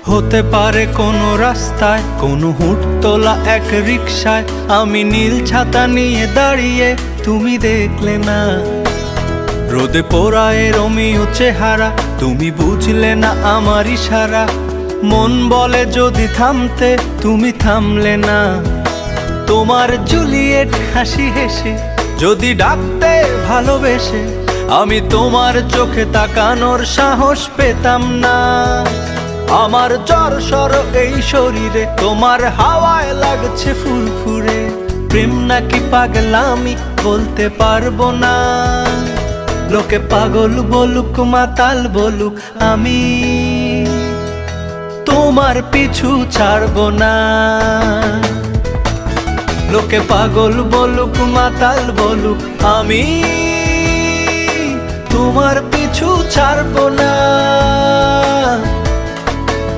হতে পারে কোনো রাস্তায়, কোনো হুট তোলা এক রিকশায় আমি নীল ছাতা নিয়ে দাঁড়িয়ে, তুমি দেখলে না। রোদে পোড়ায় রোমিও চেহারা, তুমি বুঝলে না আমার ইশারা। মন বলে যদি থামতে, তুমি থামলে না। তোমার জুলিয়েট হাসি হেসে যদি ডাকতে ভালোবেসে, আমি তোমার চোখে তাকানোর সাহস পেতাম না। আমার জ্বর সর এই শরীরে, তোমার হাওয়ায় লাগছে ফুরফুরে। প্রেম নাকি পাগলামি বলতে পারবো না। লোকে পাগল বলুক মাতাল বলুক, আমি তোমার পিছু ছাড়বো না। লোকে পাগল বলুক মাতাল বলুক, আমি তোমার পিছু ছাড়বো না।